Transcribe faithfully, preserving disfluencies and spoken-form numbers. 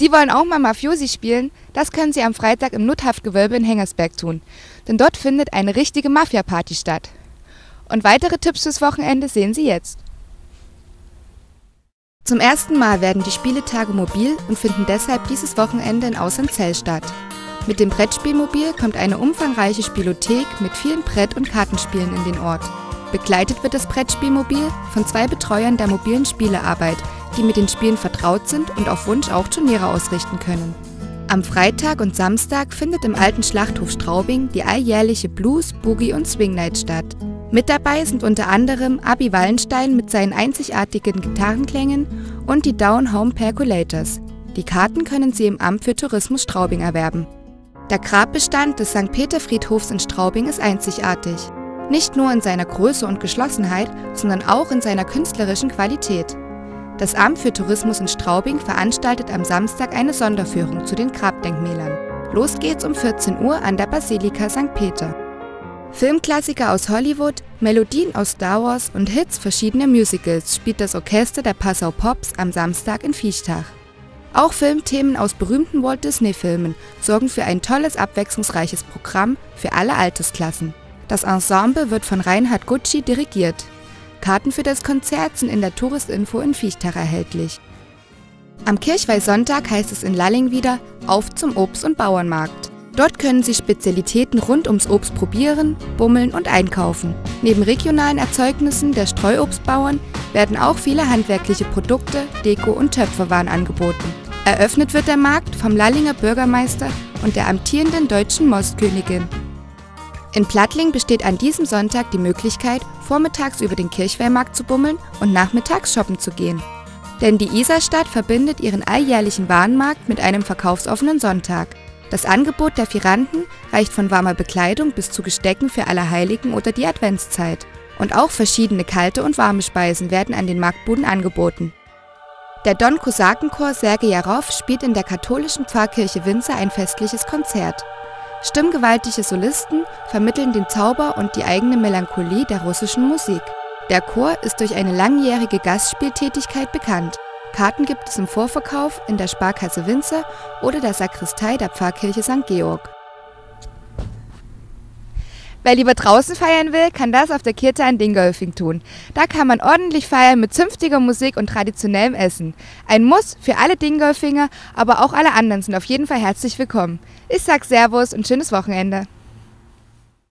Sie wollen auch mal Mafiosi spielen? Das können Sie am Freitag im Nutthaftgewölbe in Hengersberg tun, denn dort findet eine richtige Mafia-Party statt. Und weitere Tipps fürs Wochenende sehen Sie jetzt. Zum ersten Mal werden die Spieletage mobil und finden deshalb dieses Wochenende in Außenzell statt. Mit dem Brettspielmobil kommt eine umfangreiche Spielothek mit vielen Brett- und Kartenspielen in den Ort. Begleitet wird das Brettspielmobil von zwei Betreuern der mobilen Spielearbeit, die mit den Spielen vertraut sind und auf Wunsch auch Turniere ausrichten können. Am Freitag und Samstag findet im alten Schlachthof Straubing die alljährliche Blues-, Boogie- und Swing Night statt. Mit dabei sind unter anderem Abi Wallenstein mit seinen einzigartigen Gitarrenklängen und die Down Home Percolators. Die Karten können Sie im Amt für Tourismus Straubing erwerben. Der Grabbestand des Sankt Peter-Friedhofs in Straubing ist einzigartig. Nicht nur in seiner Größe und Geschlossenheit, sondern auch in seiner künstlerischen Qualität. Das Amt für Tourismus in Straubing veranstaltet am Samstag eine Sonderführung zu den Grabdenkmälern. Los geht's um vierzehn Uhr an der Basilika Sankt Peter. Filmklassiker aus Hollywood, Melodien aus Star Wars und Hits verschiedener Musicals spielt das Orchester der Passau Pops am Samstag in Viechtach. Auch Filmthemen aus berühmten Walt Disney-Filmen sorgen für ein tolles, abwechslungsreiches Programm für alle Altersklassen. Das Ensemble wird von Reinhard Gutschi dirigiert. Karten für das Konzert sind in der Touristinfo in Viechtach erhältlich. Am Kirchweihsonntag heißt es in Lalling wieder Auf zum Obst- und Bauernmarkt. Dort können Sie Spezialitäten rund ums Obst probieren, bummeln und einkaufen. Neben regionalen Erzeugnissen der Streuobstbauern werden auch viele handwerkliche Produkte, Deko- und Töpferwaren angeboten. Eröffnet wird der Markt vom Lallinger Bürgermeister und der amtierenden deutschen Mostkönigin. In Plattling besteht an diesem Sonntag die Möglichkeit, vormittags über den Kirchweihmarkt zu bummeln und nachmittags shoppen zu gehen. Denn die Isarstadt verbindet ihren alljährlichen Warenmarkt mit einem verkaufsoffenen Sonntag. Das Angebot der Firanten reicht von warmer Bekleidung bis zu Gestecken für Allerheiligen oder die Adventszeit. Und auch verschiedene kalte und warme Speisen werden an den Marktbuden angeboten. Der Don-Kosakenchor Sergei Jarow spielt in der katholischen Pfarrkirche Winzer ein festliches Konzert. Stimmgewaltige Solisten vermitteln den Zauber und die eigene Melancholie der russischen Musik. Der Chor ist durch eine langjährige Gastspieltätigkeit bekannt. Karten gibt es im Vorverkauf in der Sparkasse Winzer oder der Sakristei der Pfarrkirche Sankt Georg. Wer lieber draußen feiern will, kann das auf der Kirta in Dingolfing tun. Da kann man ordentlich feiern mit zünftiger Musik und traditionellem Essen. Ein Muss für alle Dingolfinger, aber auch alle anderen sind auf jeden Fall herzlich willkommen. Ich sag Servus und schönes Wochenende.